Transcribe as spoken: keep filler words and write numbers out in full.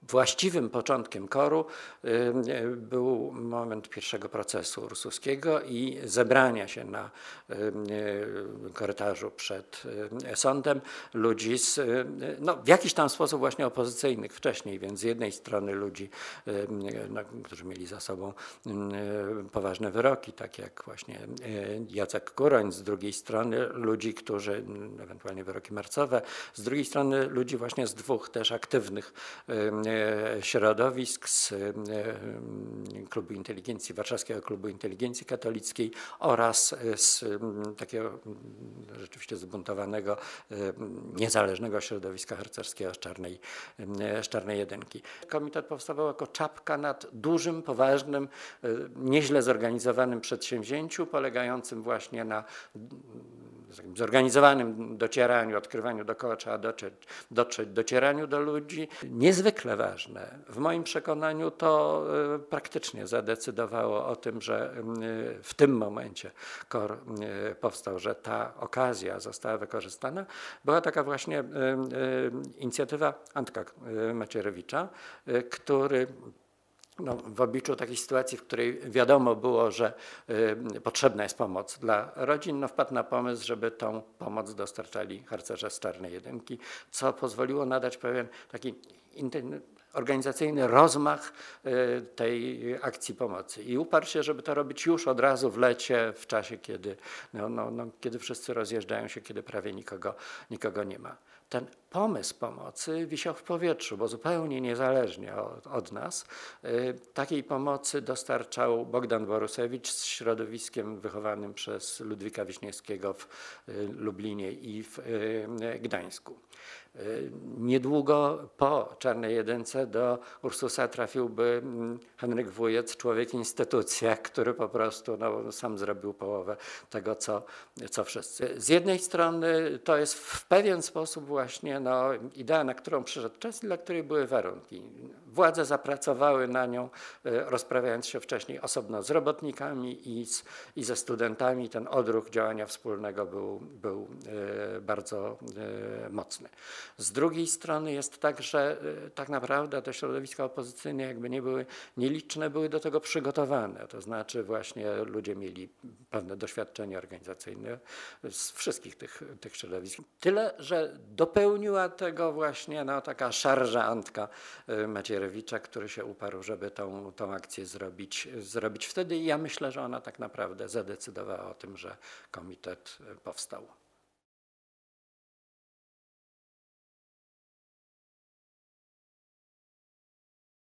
Właściwym początkiem koru był moment pierwszego procesu Ursuskiego i zebrania się na korytarzu przed sądem ludzi z, no, w jakiś tam sposób właśnie opozycyjnych wcześniej, więc z jednej strony ludzi, no, którzy mieli za sobą poważne wyroki, tak jak właśnie Jacek Kuroń, z drugiej strony ludzi, którzy, ewentualnie wyroki marcowe, z drugiej strony ludzi właśnie z dwóch też aktywnych środowisk, z Klubu Inteligencji, Warszawskiego Klubu Inteligencji Katolickiej oraz z takiego rzeczywiście zbuntowanego, niezależnego środowiska harcerskiego z Czarnej, z Czarnej Jedynki. Komitet powstawał jako czapka nad dużym, poważnym, nieźle zorganizowanym przedsięwzięciu, polegającym właśnie na zorganizowanym docieraniu, odkrywaniu dookoła trzeba dotrzeć, dotrzeć, docieraniu do ludzi. Niezwykle ważne. W moim przekonaniu to praktycznie zadecydowało o tym, że w tym momencie KOR powstał, że ta okazja została wykorzystana. Była taka właśnie inicjatywa Antka Macierewicza, który no, w obliczu takiej sytuacji, w której wiadomo było, że y, potrzebna jest pomoc dla rodzin, no, wpadł na pomysł, żeby tą pomoc dostarczali harcerze z Czarnej Jedynki, co pozwoliło nadać pewien taki organizacyjny rozmach y, tej akcji pomocy. I uparł się, żeby to robić już od razu w lecie, w czasie, kiedy, no, no, no, kiedy wszyscy rozjeżdżają się, kiedy prawie nikogo, nikogo nie ma. Ten pomysł pomocy wisiał w powietrzu, bo zupełnie niezależnie od, od nas y, takiej pomocy dostarczał Bogdan Borusewicz z środowiskiem wychowanym przez Ludwika Wiśniewskiego w y, Lublinie i w y, Gdańsku. Y, niedługo po Czarnej Jedynce do Ursusa trafiłby Henryk Wujec, człowiek instytucja, który po prostu no, sam zrobił połowę tego, co, co wszyscy. Z jednej strony to jest w pewien sposób właśnie no, idea, na którą przyszedł czas i dla której były warunki. Władze zapracowały na nią, rozprawiając się wcześniej osobno z robotnikami i, z, i ze studentami. Ten odruch działania wspólnego był, był bardzo mocny. Z drugiej strony jest tak, że tak naprawdę te środowiska opozycyjne jakby nie były, nieliczne były do tego przygotowane. To znaczy właśnie ludzie mieli pewne doświadczenie organizacyjne z wszystkich tych, tych środowisk. Tyle, że dopełniła tego właśnie no, taka szarża Antka Macierewicza, który się uparł, żeby tą, tą akcję zrobić, zrobić wtedy i ja myślę, że ona tak naprawdę zadecydowała o tym, że komitet powstał.